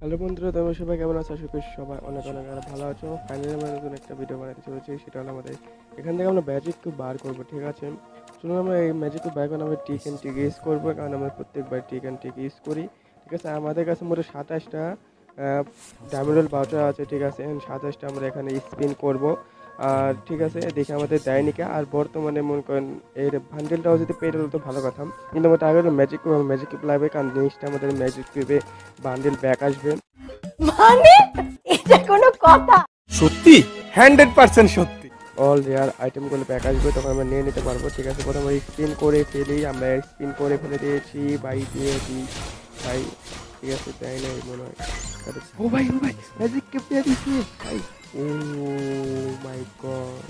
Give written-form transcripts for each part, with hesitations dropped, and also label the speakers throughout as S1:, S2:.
S1: Hello বন্ধুরা, তোমরা সবাই কেমন আছো? আশা করি সবাই অনেক অনেক অনেক ভালো আছো। ফাইনালি আমরা নতুন একটা ভিডিও বানাতে চলেছি, সেটা হলো আমাদের এখান থেকে আমরা ম্যাজিক কিউব বার করবো, ঠিক আছে? চলুন আমরা এই ম্যাজিক কিউব বার করে আমরা টিক অ্যান্ড টিক ইউজ করবো, কারণ আমরা প্রত্যেকবার টিক অ্যান্ড টিক ইউজ করি, ঠিক আছে? আমাদের কাছে মোট 27টা ডায়মন্ড ভাউচার আছে, ঠিক আছে? 27টা আমরা এখানে স্পিন করব। আর ঠিক আছে, দেখে আমাদের দেয়নিকা। আর বর্তমানে মনে করেন এর বান্ডেলটাও যদি পেয়ে গেলো তো ভালো কথা, কিন্তু আমার আগে হলো ম্যাজিক কিউব, ম্যাজিক কিউব লাগবে, কারণ জিনিসটা আমাদের ম্যাজিক কিউবে বান্ডেল ব্যাক আসবে।
S2: মানে এটা কোনো কথা?
S3: সত্যি 100% সত্যি।
S1: অল রেয়ার আইটেমগুলো ব্যাক আসবে, তখন আমরা নিয়ে নিতে পারবো, ঠিক আছে? প্রথমে স্পিন করে ফেলি, আমরা স্পিন করে ফেলে দিয়েছি, বাই দিয়ে দিই ভাই, ঠিক আছে? তাই নাই মনে হয়। ও ভাই, ও ভাই, ম্যাজিক কিউব দিয়ে দিচ্ছি ভাই। ও মাই গড,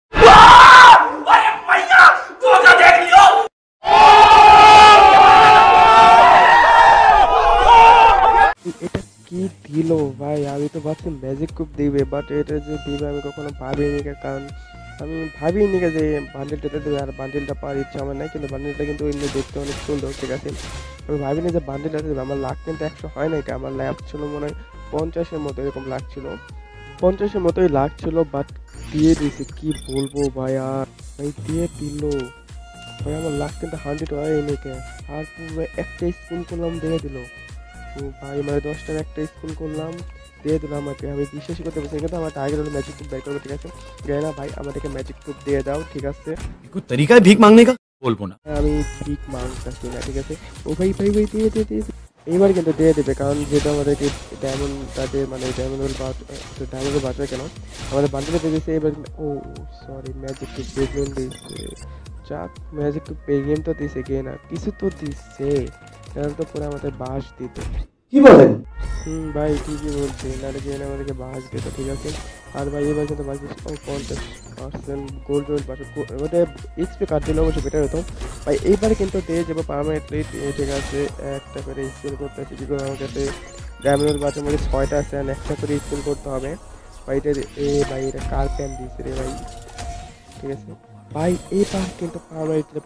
S1: এটা কি দিল ভাই? আমি তো ভাবছি ম্যাজিক কিউব দিবে, বাট এটা যে দিবে আমি কখনো ভাবিনি, কারণ আমি ভাবিনি যে বান্ডেলটাতে দেবে। আর বান্ডেলটা পাওয়ার ইচ্ছা আমার নাই, কিন্তু বান্ডেলটা কিন্তু এমনি দেখতে অনেক সুন্দর, ঠিক আছে? আমি ভাবিনি যে বান্ডেলটাতে দেবে। আমার লাখ কিন্তু 100 হয় না, এটা আমার লাভ ছিল মনে হয় 50-এর মতো, এরকম লাগছিল, 50-এর মতোই লাগছিল, বাট দিয়ে দিয়েছে, কি বলবো ভাই। আর ভাই দিয়ে দিল ভাই, আমার লাখ কিন্তু 100 হয় এনেকে। আর পুরো একটা স্পিন করলাম, দিয়ে দিল। তো ভাই মানে 10টার একটা স্পিন করলাম, দিয়ে দিল আমাকে। আমি বিশ্বাসই করতে পারছি না, কিন্তু আমার টার্গেট হলো ম্যাজিক কিউব বের করবো, ঠিক আছে? না ভাই, আমাদেরকে ম্যাজিক কিউব দিয়ে দাও, ঠিক আছে?
S3: कोई तरीका है भीख मांगने का? बोलबो ना।
S1: আমি ঠিক মানতেছি না, ঠিক আছে? ও ভাই ভাই ভাই, দিয়ে দিয়ে দিয়ে এইবার কিন্তু দিয়ে দেবে, কারণ যেহেতু আমাদেরকে ডায়মন্ড তাদের মানে ডায়মন্ডের বাঁচবে কেন, আমাদের বান্ডেলে দিয়ে দিয়েছে। এবার ও সরি, ম্যাজিক কিউব পেগেম দিয়েছে। যাক, ম্যাজিক কিউব পেগেম তো দিছে, গে না কিছু তো দিচ্ছে, কারণ তো পুরো আমাদের বাস দিত।
S3: কি বলেন?
S1: ভাই ঠিকই বলছি, নাহলে গিয়ে আমাদেরকে বাস দিত, ঠিক আছে? আর ভাই এবার কিন্তু বাকি 50% গোল্ড রোড বাস, ওটা এইচপি কার্ড দিলে অবশ্যই বেটার হতো ভাই। এইবার কিন্তু দিয়ে যাবো পারমানেন্টলি, ঠিক আছে? একটা করে স্পিন করতে আছে, কি করে আমার কাছে ডায়মন্ড বাসের মধ্যে 6টা আছে, আর একটা করে স্পিন করতে হবে ভাই। এটা ভাই, এটা কার প্যান দিয়েছে রে ভাই, ঠিক আছে? ভাই এইবার কিন্তু পারমানেন্টলি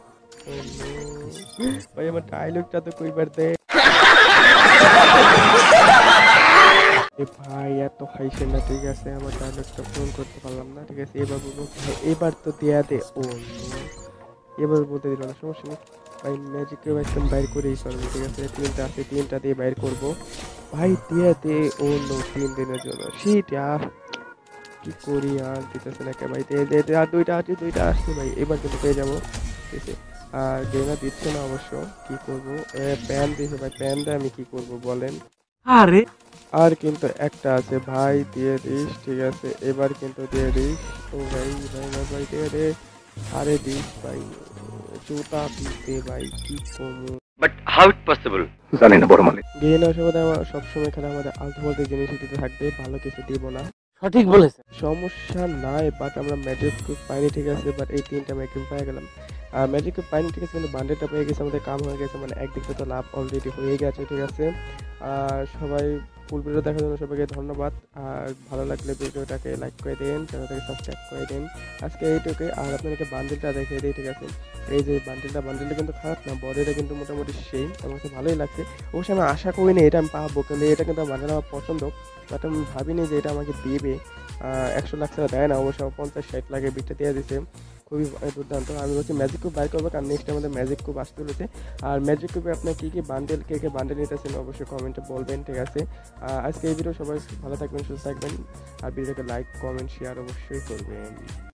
S1: ভাই, আমার ডায়লগটা তো কইবার দে ভাই, এত হাইসেন না, ঠিক আছে? আমার ডায়লগটা ফোন করতে পারলাম না, ঠিক আছে? এবার বলবো ভাই, এবার তো দেয়া দে। ও no, এবার বলতে দিল না, সমস্যা নেই ভাই। ম্যাজিক একদম বাইর করেই চলবে, ঠিক আছে? 3টা আছে, 3টা দিয়ে বাইর করবো ভাই, দিয়ে দে। ও নো, 3 দিনের জন্য শীত। আর কি করি, আর দিতেছে না কে ভাই? দে দে দে, আর 2টা আছে, 2টা আসছে ভাই, এবার কিন্তু পেয়ে যাবো, ঠিক আছে? আর গেনা দিচ্ছে না অবশ্য, কি করবো? প্যান দিয়েছে ভাই, প্যান দিয়ে আমি কি করবো বলেন?
S3: আরে
S1: আর কিন্তু একটা আছে ভাই, দিয়ে দিস, ঠিক আছে? এবার কিন্তু দিয়ে দিস। ও ভাই ভাই ভাই ভাই, দিয়ে দে, আরে দিস ভাই, জুতা দিতে ভাই, কি করবো?
S4: But how it possible? জানি না বড় মালিক।
S1: গেম আসলে আমার সবসময় খেলা আমাদের আলতু ফালতু জিনিস দিতে থাকবে, ভালো কিছু দিব না,
S3: সঠিক বলেছেন।
S1: সমস্যা নাই। বাট আমরা ম্যাজিক কিউব পাইনি, ঠিক আছে? বাট এই 3টা ম্যাজিক কিউব পেয়ে গেলাম। আর ম্যাজিক কিউব পাইনি, ঠিক আছে, কিন্তু বান্ডেলটা পেয়ে গেছে, আমাদের কাম হয়ে গেছে, মানে একদিক থেকে তো লাভ অলরেডি হয়ে গেছে, ঠিক আছে? আর সবাই ফুল ভিডিও দেখার জন্য সবাইকে ধন্যবাদ। আর ভালো লাগলে ভিডিওটাকে লাইক করে দিন, চ্যানেলটাকে সাবস্ক্রাইব করে দিন। আজকে এইটুকুই। আর আপনাদেরকে বান্ডেলটা দেখিয়ে দিই, ঠিক আছে? এই যে বান্ডেলটা কিন্তু খারাপ না, বডিটা কিন্তু মোটামুটি সেই আমার কাছে ভালোই লাগছে। অবশ্যই আমি আশা করিনি এটা আমি পাবো, কিন্তু এটা কিন্তু বান্ডেল আমার পছন্দ, বাট আমি ভাবিনি যে এটা আমাকে দেবে। 100 লাখ ছাড়া দেয় না, অবশ্য 50-60 লাখের বিটটা দিয়ে দিছে, খুবই দুর্দান্ত। আমি বলছি ম্যাজিক কিউব বাই করবো, কারণ নেক্সট আমাদের ম্যাজিক কিউব আসতে চলেছে। আর ম্যাজিক কিউবে আপনার কী কী বান্ডেল, কে বান্ডেল নিতেছেন অবশ্যই কমেন্টে বলবেন, ঠিক আছে? আজকে এই ভিডিও সবাই ভালো থাকবেন, সুস্থ থাকবেন। আর ভিডিওকে লাইক, কমেন্ট, শেয়ার অবশ্যই করবেন।